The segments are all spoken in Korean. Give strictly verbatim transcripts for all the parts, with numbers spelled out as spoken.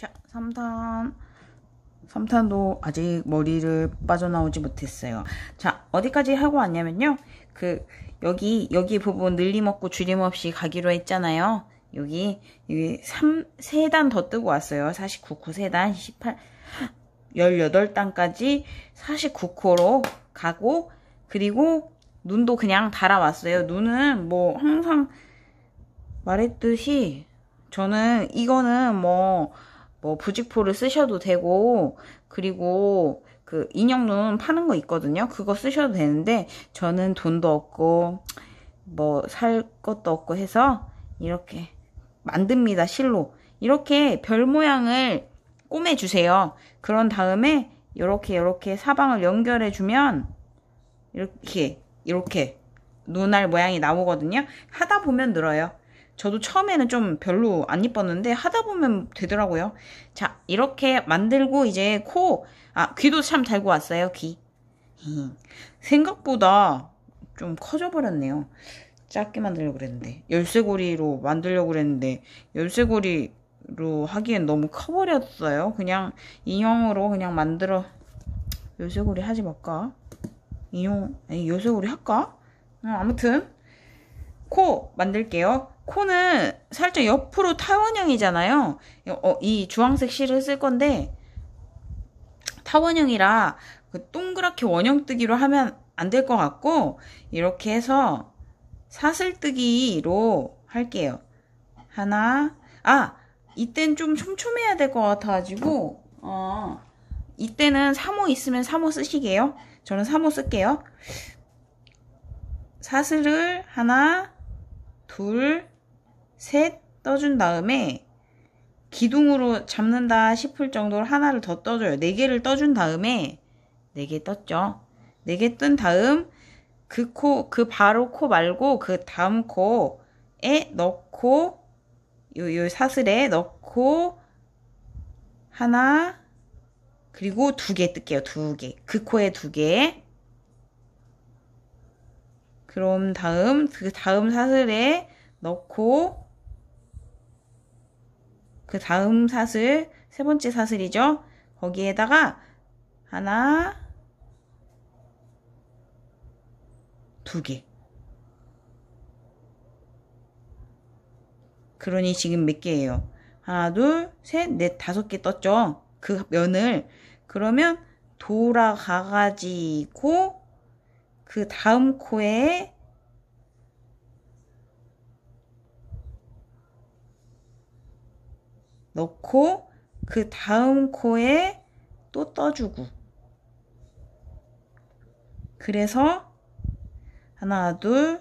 자, 삼 탄. 삼 탄도 아직 머리를 빠져나오지 못했어요. 자, 어디까지 하고 왔냐면요. 그, 여기, 여기 부분 늘림없고 줄임없이 가기로 했잖아요. 여기, 여기 삼, 세 단 더 뜨고 왔어요. 사십구 코 세 단, 십팔, 십팔 단까지 사십구 코로 가고, 그리고 눈도 그냥 달아왔어요. 눈은 뭐 항상 말했듯이 저는 이거는 뭐, 뭐 부직포를 쓰셔도 되고, 그리고 그 인형눈 파는 거 있거든요. 그거 쓰셔도 되는데 저는 돈도 없고 뭐 살 것도 없고 해서 이렇게 만듭니다. 실로 이렇게 별 모양을 꼬매주세요. 그런 다음에 이렇게 이렇게 사방을 연결해 주면 이렇게 이렇게 눈알 모양이 나오거든요. 하다 보면 늘어요. 저도 처음에는 좀 별로 안 이뻤는데 하다 보면 되더라고요. 자, 이렇게 만들고 이제 코, 아, 귀도 참 달고 왔어요. 귀. 생각보다 좀 커져 버렸네요. 작게 만들려고 그랬는데 열쇠고리로 만들려고 그랬는데 열쇠고리로 하기엔 너무 커버렸어요. 그냥 인형으로 그냥 만들어. 열쇠고리 하지 말까? 인형, 아니, 열쇠고리 할까? 어, 아무튼 코 만들게요. 코는 살짝 옆으로 타원형이잖아요. 어, 이 주황색 실을 쓸 건데 타원형이라 그 동그랗게 원형뜨기로 하면 안 될 것 같고 이렇게 해서 사슬뜨기로 할게요. 하나, 아, 이땐 좀 촘촘해야 될 것 같아가지고 어, 이때는 삼 호 있으면 삼 호 쓰시게요. 저는 삼 호 쓸게요. 사슬을 하나, 둘, 셋 떠준 다음에 기둥으로 잡는다 싶을 정도로 하나를 더 떠줘요. 네 개를 떠준 다음에 네 개 떴죠. 네 개 뜬 다음 그 코, 그 바로 코 말고 그 다음 코에 넣고 요, 요 사슬에 넣고 하나 그리고 두 개 뜰게요. 두 개. 그 코에 두 개. 그럼 다음 그 다음 사슬에 넣고 그 다음 사슬 세 번째 사슬이죠. 거기에다가 하나 두 개. 그러니 지금 몇 개예요? 하나 둘 셋 넷 다섯 개 떴죠. 그 면을 그러면 돌아가 가지고 그 다음 코에 넣고 그 다음 코에 또 떠주고 그래서 하나 둘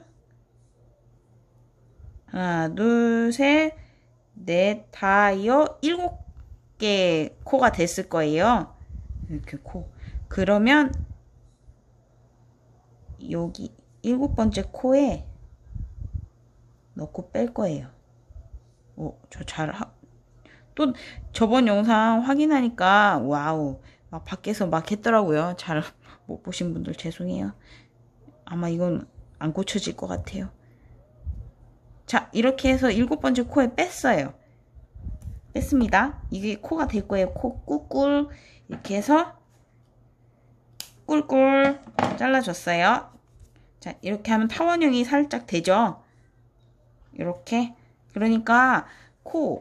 하나 둘 셋 넷 다여 일곱 개 코가 됐을 거예요. 이렇게 코. 그러면 여기 일곱 번째 코에 넣고 뺄 거예요. 오, 저 잘 하, 또 저번 영상 확인하니까 와우 막 밖에서 막 했더라고요. 잘 못 보신 분들 죄송해요. 아마 이건 안 고쳐질 것 같아요. 자, 이렇게 해서 일곱 번째 코에 뺐어요. 뺐습니다. 이게 코가 될 거예요. 코 꿀꿀 이렇게 해서 꿀꿀 잘라줬어요. 자, 이렇게 하면 타원형이 살짝 되죠. 이렇게. 그러니까 코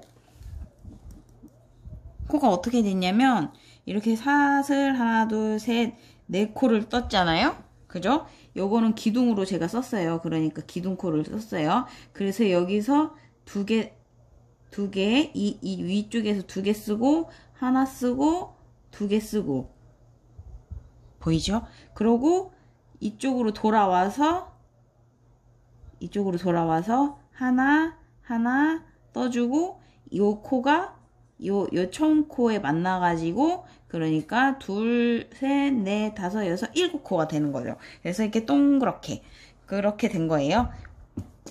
코가 어떻게 됐냐면 이렇게 사슬 하나 둘 셋 네 코를 떴잖아요. 그죠? 요거는 기둥으로 제가 썼어요. 그러니까 기둥코를 썼어요. 그래서 여기서 두 개, 두 개, 이, 이 위쪽에서 두 개 쓰고 하나 쓰고 두 개 쓰고 보이죠? 그러고 이쪽으로 돌아와서 이쪽으로 돌아와서 하나 하나 떠주고 요 코가 요, 요 처음 코에 만나가지고, 그러니까 둘, 셋, 넷, 다섯, 여섯, 일곱 코가 되는 거죠. 그래서 이렇게 동그랗게, 그렇게 된 거예요.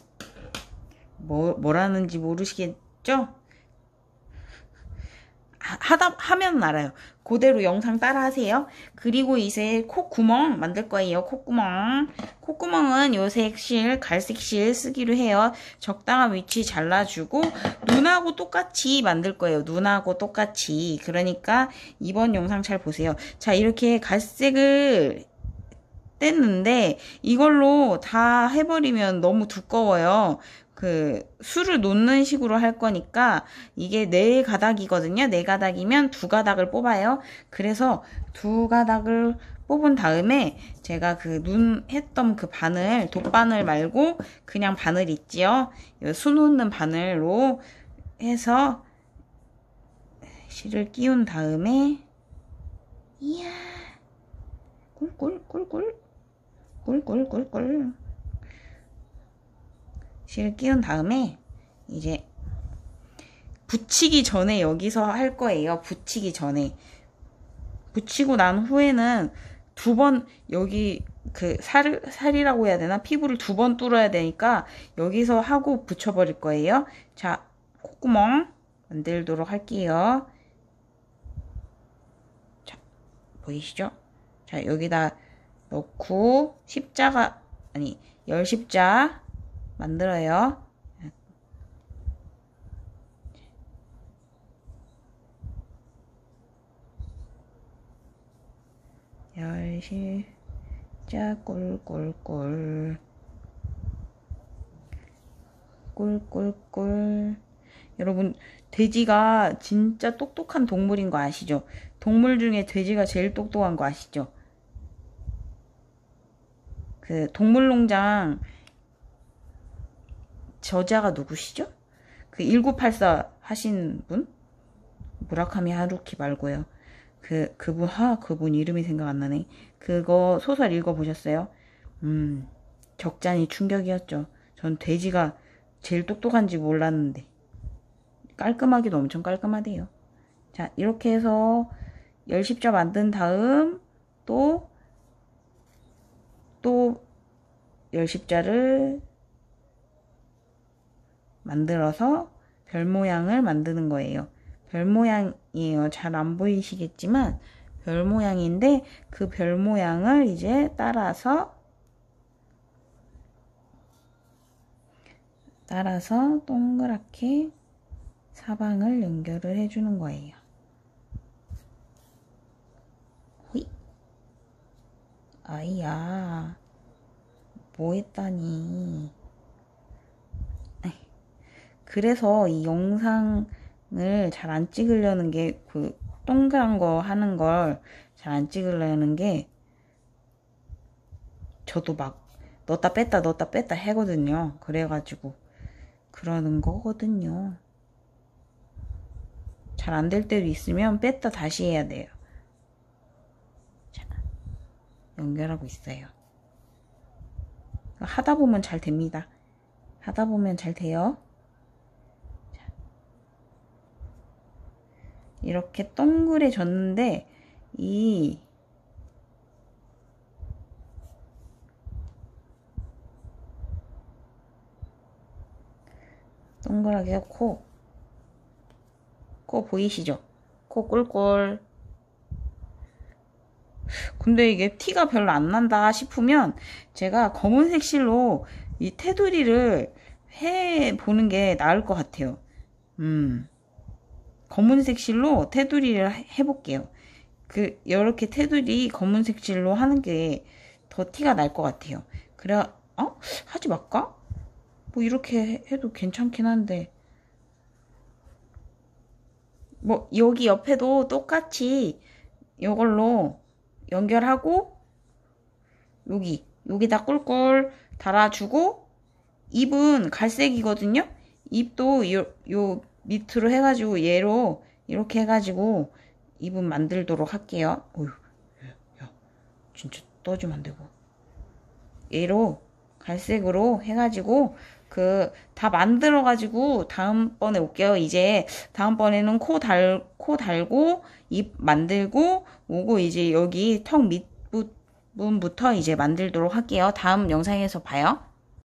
뭐, 뭐라는지 모르시겠죠? 하다 하면 알아요. 그대로 영상 따라 하세요. 그리고 이제 콧구멍 만들 거예요. 콧구멍. 콧구멍은 요색 실, 갈색 실 쓰기로 해요. 적당한 위치 잘라주고 눈하고 똑같이 만들 거예요. 눈하고 똑같이. 그러니까 이번 영상 잘 보세요. 자, 이렇게 갈색을 뗐는데 이걸로 다 해버리면 너무 두꺼워요. 그 술을 놓는 식으로 할 거니까 이게 네 가닥이거든요. 네 가닥이면 두 가닥을 뽑아요. 그래서 두 가닥을 뽑은 다음에 제가 그 눈 했던 그 바늘, 돗바늘 말고 그냥 바늘 있지요. 수 놓는 바늘로 해서 실을 끼운 다음에 이야 꿀꿀꿀꿀 꿀꿀꿀꿀 실을 끼운 다음에 이제 붙이기 전에 여기서 할 거예요. 붙이기 전에. 붙이고 난 후에는 두 번 여기 그 살, 살이라고 해야 되나? 피부를 두 번 뚫어야 되니까 여기서 하고 붙여버릴 거예요. 자, 콧구멍 만들도록 할게요. 자, 보이시죠? 자, 여기다 넣고 십자가, 아니, 열십자 만들어요. 열십자 꿀꿀꿀 꿀꿀꿀. 여러분, 돼지가 진짜 똑똑한 동물인 거 아시죠? 동물 중에 돼지가 제일 똑똑한 거 아시죠? 그 동물농장 저자가 누구시죠? 그 천구백팔십사 하신 분? 무라카미 하루키 말고요. 그, 그분, 하, 그분 이름이 생각 안 나네. 그거 소설 읽어보셨어요? 음, 적잖이 충격이었죠. 전 돼지가 제일 똑똑한지 몰랐는데. 깔끔하기도 엄청 깔끔하대요. 자, 이렇게 해서 열십자 만든 다음 또, 또 열십자를 만들어서 별 모양을 만드는 거예요. 별 모양이에요. 잘 안 보이시겠지만 별 모양인데 그 별 모양을 이제 따라서 따라서 동그랗게 사방을 연결을 해주는 거예요. 호이. 아이야, 뭐 했다니. 그래서 이 영상을 잘 안 찍으려는 게, 그 동그란 거 하는 걸 잘 안 찍으려는 게, 저도 막 넣었다 뺐다 넣었다 뺐다 하거든요. 그래가지고 그러는 거거든요. 잘 안 될 때도 있으면 뺐다 다시 해야 돼요. 자, 연결하고 있어요. 하다 보면 잘 됩니다. 하다 보면 잘 돼요. 이렇게 동그래졌는데 이 동그랗게 코, 코 보이시죠? 코 꿀꿀. 근데 이게 티가 별로 안 난다 싶으면 제가 검은색 실로 이 테두리를 해보는 게 나을 것 같아요. 음. 검은색 실로 테두리를 해볼게요. 그, 이렇게 테두리 검은색 실로 하는 게 더 티가 날 것 같아요. 그래, 어? 하지 말까? 뭐, 이렇게 해도 괜찮긴 한데. 뭐, 여기 옆에도 똑같이 이걸로 연결하고, 여기, 여기다 꿀꿀 달아주고, 입은 갈색이거든요? 입도 요, 요, 밑으로 해가지고 얘로 이렇게 해가지고 입은 만들도록 할게요. 어휴, 야, 진짜 떠주면 안 되고. 얘로 갈색으로 해가지고 그 다 만들어가지고 다음번에 올게요. 이제 다음번에는 코 달, 코 달고 입 만들고 오고 이제 여기 턱 밑부분부터 이제 만들도록 할게요. 다음 영상에서 봐요.